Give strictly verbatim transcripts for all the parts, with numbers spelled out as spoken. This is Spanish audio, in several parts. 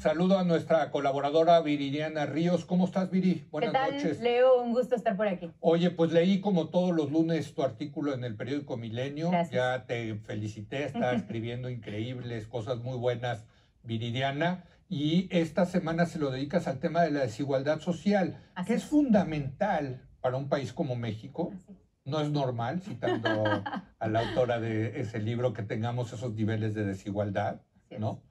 Saludo a nuestra colaboradora Viridiana Ríos. ¿Cómo estás, Viri? Buenas ¿Qué tal, noches. Leo? Un gusto estar por aquí. Oye, pues leí como todos los lunes tu artículo en el periódico Milenio. Gracias. Ya te felicité, estás escribiendo increíbles, cosas muy buenas, Viridiana. Y esta semana se lo dedicas al tema de la desigualdad social, Así que es es. fundamental para un país como México. Así es. No es normal, citando a la autora de ese libro, que tengamos esos niveles de desigualdad, Así es. ¿no?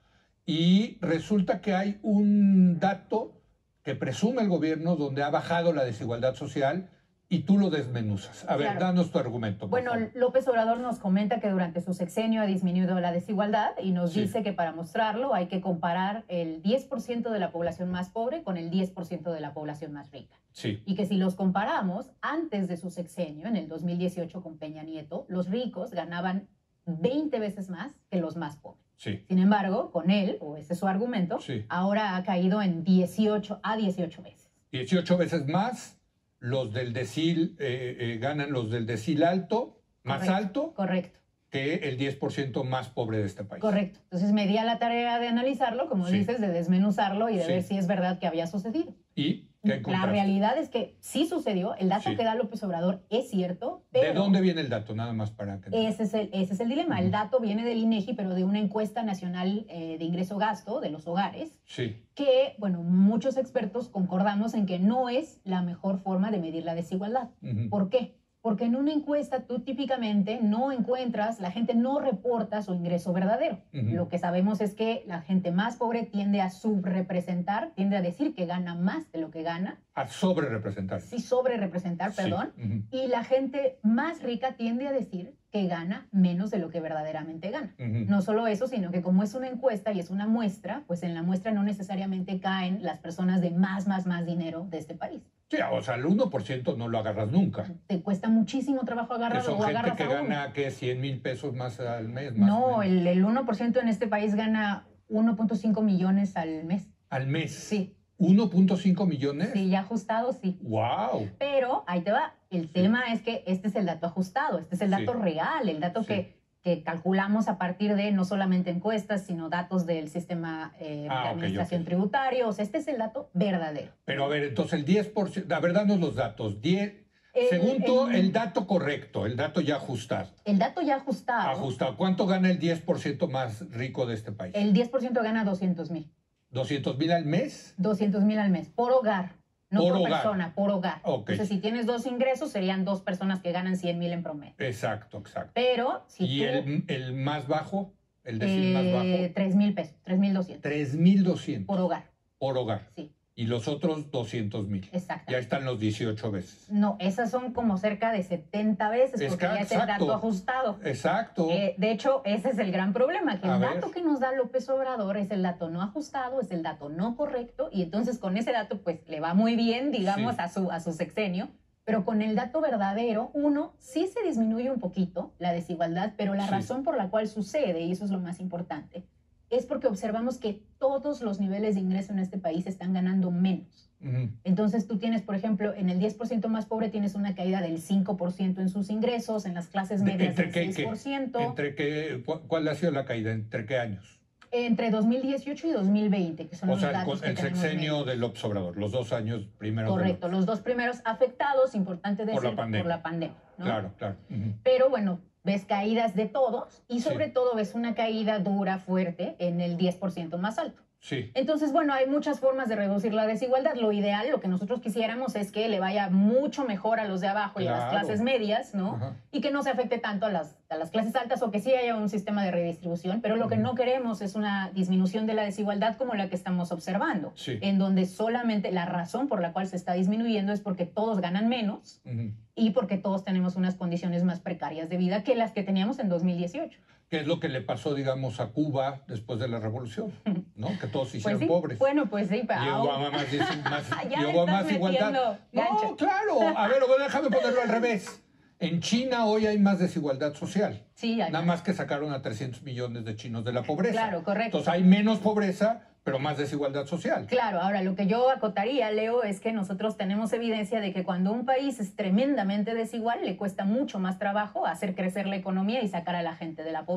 Y resulta que hay un dato que presume el gobierno donde ha bajado la desigualdad social y tú lo desmenuzas. A ver, Claro. danos tu argumento, por Bueno, favor. López Obrador nos comenta que durante su sexenio ha disminuido la desigualdad y nos Sí. dice que para mostrarlo hay que comparar el diez por ciento de la población más pobre con el diez por ciento de la población más rica. Sí, Y que si los comparamos, antes de su sexenio, en el dos mil dieciocho con Peña Nieto, los ricos ganaban veinte veces más que los más pobres. sí, Sin embargo, con él, o ese es su argumento, Sí. ahora ha caído en dieciocho a dieciocho veces. dieciocho veces más. Los del decil eh, eh, ganan los del decil alto, más Correcto. alto Correcto. que el diez por ciento más pobre de este país. Correcto. Entonces me di a la tarea de analizarlo, como Sí. dices, de desmenuzarlo y de Sí. ver si es verdad que había sucedido. ¿Y qué La encontraste? realidad es que sí sucedió, el dato Sí. que da López Obrador es cierto, pero ¿De dónde viene el dato? Nada más para que... ese es el, ese es el dilema. Ujú. El dato viene del INEGI, pero de una encuesta nacional eh, de ingreso-gasto de los hogares, Sí, que, bueno, muchos expertos concordamos en que no es la mejor forma de medir la desigualdad. ujú, ¿Por qué? Porque en una encuesta tú típicamente no encuentras, la gente no reporta su ingreso verdadero. Ujú. Lo que sabemos es que la gente más pobre tiende a subrepresentar, tiende a decir que gana más de lo que gana, a sobre representar. sí, sobrerepresentar, perdón, ujú, y la gente más rica tiende a decir que gana menos de lo que verdaderamente gana. ujú. No solo eso, sino que como es una encuesta y es una muestra, pues en la muestra no necesariamente caen las personas de más, más, más dinero de este país. Sí, o sea, el uno por ciento no lo agarras nunca. Te cuesta muchísimo trabajo Que agarrarlo son o gente agarras que a uno. gana, ¿qué? cien mil pesos más al mes. Más o No, menos. el, el uno por ciento en este país gana uno punto cinco millones al mes. Al mes. Sí, ¿uno punto cinco millones? sí, ya ajustado, sí. ¡Wow! Pero ahí te va. El Sí. tema es que este es el dato ajustado, este es el dato Sí. real, el dato Sí. que, que calculamos a partir de no solamente encuestas, sino datos del sistema eh, Ah, de ok, administración ok. tributaria. O sea, este es el dato verdadero. Pero a ver, entonces el diez por ciento, la verdad, danos los datos. diez, El- según tú, el- el dato correcto, el dato ya ajustado. El dato ya ajustado, Ajustado. ¿Cuánto gana el diez por ciento más rico de este país? el diez por ciento gana doscientos mil. ¿doscientos mil al mes? doscientos mil al mes, por hogar, no Por por, hogar. persona, por hogar. Ok. Entonces, si tienes dos ingresos, serían dos personas que ganan cien mil en promedio. Exacto, exacto. Pero si ¿Y tú... el, el más bajo? ¿El decil más eh, bajo? tres mil pesos, tres mil doscientos tres mil doscientos por hogar. por hogar. Sí, Y los otros doscientos mil. exacto. Ya están los dieciocho veces. No, esas son como cerca de setenta veces, Es porque que- ya es el exacto. dato ajustado. Exacto. Eh, de hecho, ese es el gran problema, que A el ver. dato que nos da López Obrador es el dato no ajustado, es el dato no correcto, y entonces con ese dato pues le va muy bien, digamos, Sí. a, su, a su sexenio, pero con el dato verdadero, uno, sí se disminuye un poquito la desigualdad, pero la Sí. razón por la cual sucede, y eso es lo más importante, es porque observamos que todos los niveles de ingreso en este país están ganando menos. Ujú. Entonces tú tienes, por ejemplo, en el diez por ciento más pobre tienes una caída del cinco por ciento en sus ingresos, en las clases De- medias ¿Entre del qué, seis qué? por ciento. ¿Entre qué? cu- ¿Cuál ha sido la caída? ¿Entre qué años? Entre dos mil dieciocho y dos mil veinte, que son O los sea, el, datos con- que el tenemos sexenio medios. del López Obrador, los dos años primeros. del Correcto, López. los dos primeros afectados, importante decir, Por la pandemia. por la pandemia, ¿no? Claro, claro. Ujú. Pero bueno, ves caídas de todos y sobre Sí. todo ves una caída dura, fuerte, en el diez por ciento más alto. Sí. Entonces, bueno, hay muchas formas de reducir la desigualdad. Lo ideal, lo que nosotros quisiéramos es que le vaya mucho mejor a los de abajo y a las Claro. clases medias, ¿no? Ajá. Y que no se afecte tanto a las, a las clases altas o que sí haya un sistema de redistribución. Pero lo que Ujú. no queremos es una disminución de la desigualdad como la que estamos observando, Sí. en donde solamente la razón por la cual se está disminuyendo es porque todos ganan menos Ujú. y porque todos tenemos unas condiciones más precarias de vida que las que teníamos en dos mil dieciocho. ¿Qué es lo que le pasó, digamos, a Cuba después de la revolución? ¿No? Que todos se Pues hicieron sí, pobres. bueno, pues sí, pero... Llegó a más, más, Ya me llegó a estás más igualdad. metiendo gancho. No, claro. A ver, bueno, déjame ponerlo al revés. En China hoy hay más desigualdad social. Sí, hay Nada más. más que sacaron a trescientos millones de chinos de la pobreza. Claro, correcto. Entonces hay menos pobreza, pero más desigualdad social. Claro, ahora lo que yo acotaría, Leo, es que nosotros tenemos evidencia de que cuando un país es tremendamente desigual, le cuesta mucho más trabajo hacer crecer la economía y sacar a la gente de la pobreza.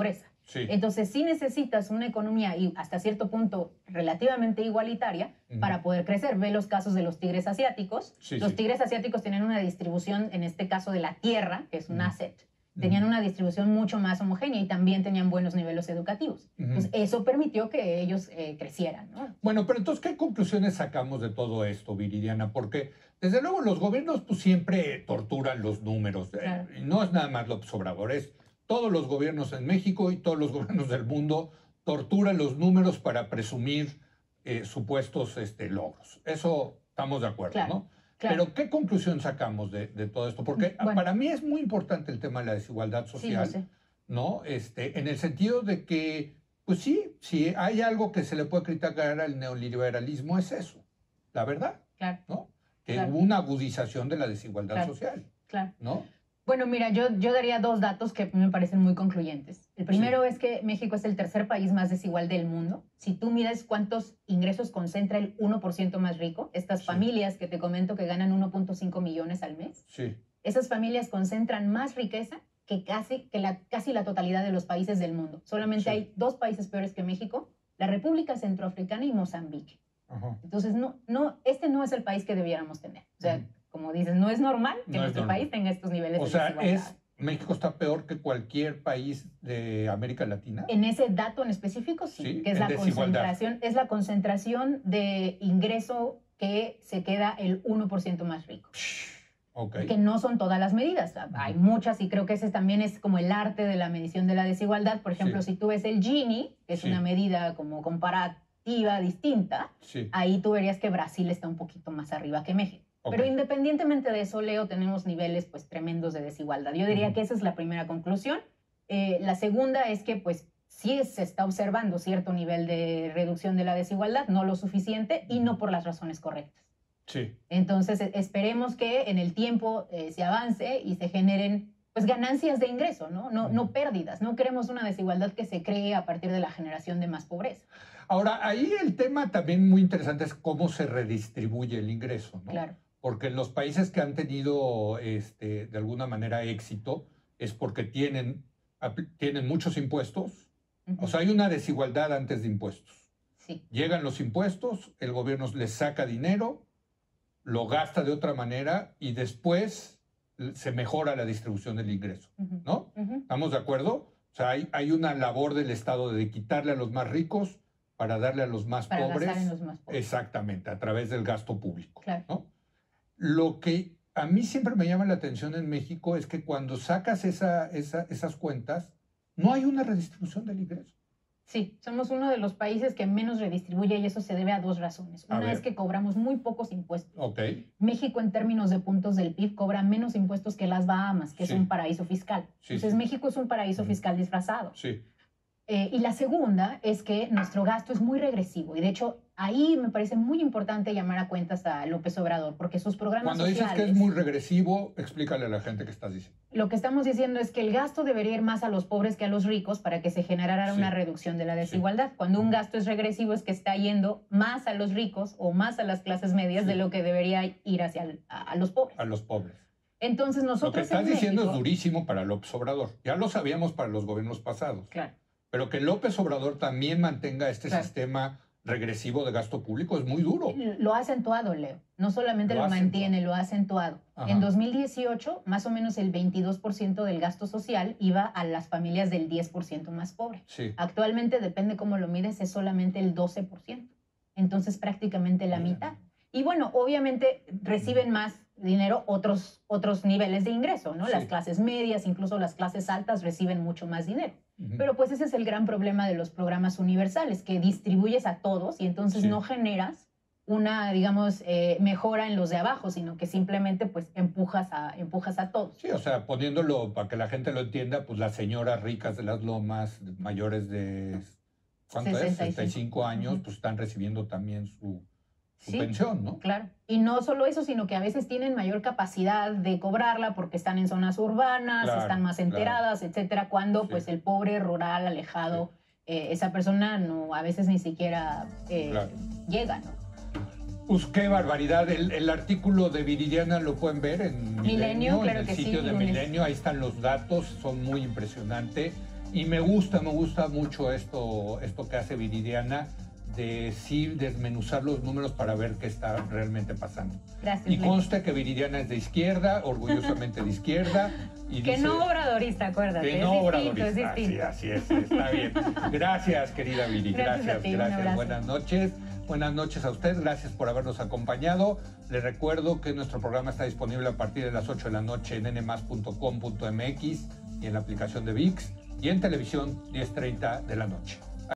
Sí. Entonces sí necesitas una economía y hasta cierto punto relativamente igualitaria uh-huh. para poder crecer. Ve los casos de los tigres asiáticos. Sí, los sí. tigres asiáticos tienen una distribución, en este caso de la tierra, que es un uh-huh. asset. Tenían uh-huh. una distribución mucho más homogénea y también tenían buenos niveles educativos. Uh-huh. Entonces eso permitió que ellos eh, crecieran, ¿no? Bueno, pero entonces, ¿qué conclusiones sacamos de todo esto, Viridiana? Porque desde luego los gobiernos pues, siempre torturan los números. Claro. Eh, no es nada más López Obrador, es todos los gobiernos en México y todos los gobiernos del mundo torturan los números para presumir eh, supuestos este, logros. Eso estamos de acuerdo, claro, ¿no? Claro. Pero ¿qué conclusión sacamos de, de todo esto? Porque bueno, para mí es muy importante el tema de la desigualdad social, sí, lo sé. ¿no? Este, en el sentido de que, pues sí, si hay algo que se le puede criticar al neoliberalismo es eso, la verdad, claro. ¿no? Que claro. hubo una agudización de la desigualdad claro. social, claro. ¿no? Bueno, mira, yo, yo daría dos datos que me parecen muy concluyentes. El primero sí. es que México es el tercer país más desigual del mundo. Si tú miras cuántos ingresos concentra el uno por ciento más rico, estas sí. familias que te comento que ganan uno punto cinco millones al mes, sí. esas familias concentran más riqueza que casi, que la, casi la totalidad de los países del mundo. Solamente sí. hay dos países peores que México, la República Centroafricana y Mozambique. Ajá. Entonces, no, no, este no es el país que debiéramos tener. O sea, uh-huh. como dices, no es normal que no nuestro país tenga estos niveles o de sea, desigualdad. Es, México está peor que cualquier país de América Latina. En ese dato en específico, sí, sí que es la concentración, es la concentración de ingreso que se queda el uno por ciento más rico. Okay. Que no son todas las medidas, hay muchas y creo que ese también es como el arte de la medición de la desigualdad. Por ejemplo, sí. si tú ves el Gini, que es sí. una medida como comparativa distinta, sí. ahí tú verías que Brasil está un poquito más arriba que México. Okay. Pero independientemente de eso, Leo, tenemos niveles pues tremendos de desigualdad. Yo diría uh-huh. que esa es la primera conclusión. Eh, la segunda es que pues sí se está observando cierto nivel de reducción de la desigualdad, no lo suficiente y no por las razones correctas. Sí. Entonces esperemos que en el tiempo eh, se avance y se generen pues ganancias de ingreso, ¿no? No, uh-huh. no pérdidas. No queremos una desigualdad que se cree a partir de la generación de más pobreza. Ahora, ahí el tema también muy interesante es cómo se redistribuye el ingreso, ¿no? Claro. Porque en los países que han tenido, este, de alguna manera, éxito, es porque tienen, tienen muchos impuestos. Uh-huh. O sea, hay una desigualdad antes de impuestos. Sí. Llegan los impuestos, el gobierno les saca dinero, lo gasta de otra manera y después se mejora la distribución del ingreso, uh-huh. ¿no? Uh-huh. ¿Estamos de acuerdo? O sea, hay, hay una labor del Estado de quitarle a los más ricos para darle a los más para pobres. Gastar en los más pobres. Exactamente, a través del gasto público, claro. ¿no? Lo que a mí siempre me llama la atención en México es que cuando sacas esa, esa, esas cuentas, no hay una redistribución del ingreso. Sí, somos uno de los países que menos redistribuye y eso se debe a dos razones. Una es que cobramos muy pocos impuestos. Okay. México en términos de puntos del P I B cobra menos impuestos que las Bahamas, que sí. es un paraíso fiscal. Sí, Entonces sí. México es un paraíso fiscal disfrazado. Sí. Eh, y la segunda es que nuestro gasto es muy regresivo y de hecho ahí me parece muy importante llamar a cuentas a López Obrador porque sus programas Cuando sociales... dices que es muy regresivo, explícale a la gente qué estás diciendo. Lo que estamos diciendo es que el gasto debería ir más a los pobres que a los ricos para que se generara sí. una reducción de la desigualdad. Sí. Cuando un gasto es regresivo es que está yendo más a los ricos o más a las clases medias sí. de lo que debería ir hacia el, a, a los pobres. A los pobres. Entonces nosotros Lo que estás en diciendo México, es durísimo para López Obrador. Ya lo sabíamos para los gobiernos pasados. Claro. Pero que López Obrador también mantenga este claro. sistema regresivo de gasto público es muy duro. Lo ha acentuado, Leo. No solamente lo, lo mantiene, lo ha acentuado. Ajá. En dos mil dieciocho, más o menos el veintidós por ciento del gasto social iba a las familias del diez por ciento más pobre. Sí. Actualmente, depende cómo lo mides, es solamente el doce por ciento. Entonces, prácticamente la Bien. mitad. Y bueno, obviamente reciben más dinero otros, otros niveles de ingreso, ¿no? Sí. Las clases medias, incluso las clases altas reciben mucho más dinero. Uh-huh. Pero pues ese es el gran problema de los programas universales, que distribuyes a todos y entonces sí. no generas una, digamos, eh, mejora en los de abajo, sino que simplemente pues empujas a, empujas a todos. Sí, o sea, poniéndolo para que la gente lo entienda, pues las señoras ricas de las lomas, mayores de, ¿cuánto es? sesenta y cinco años, uh-huh. pues están recibiendo también su... su sí, pensión, ¿no? Claro. Y no solo eso, sino que a veces tienen mayor capacidad de cobrarla porque están en zonas urbanas, claro, están más enteradas, claro. etcétera, cuando sí. pues el pobre rural, alejado, sí. eh, esa persona no, a veces ni siquiera eh, claro. llega, ¿no? Pues qué barbaridad. El, el artículo de Viridiana lo pueden ver en Milenio, Milenio claro en el que sitio sí, de lunes. Milenio. Ahí están los datos, son muy impresionantes. Y me gusta, me gusta mucho esto, esto que hace Viridiana, de sí desmenuzar los números para ver qué está realmente pasando. Gracias. Y consta que Viridiana es de izquierda, orgullosamente de izquierda. Y que dice, no obradorista, acuérdate. Que no es obradorista. distinto, es distinto. Así, así es, está bien. Gracias, querida Viri. Gracias, Gracias, a ti, gracias. un Buenas noches. Buenas noches a usted. Gracias por habernos acompañado. Les recuerdo que nuestro programa está disponible a partir de las ocho de la noche en ene más punto com punto eme equis y en la aplicación de ViX y en televisión diez treinta de la noche.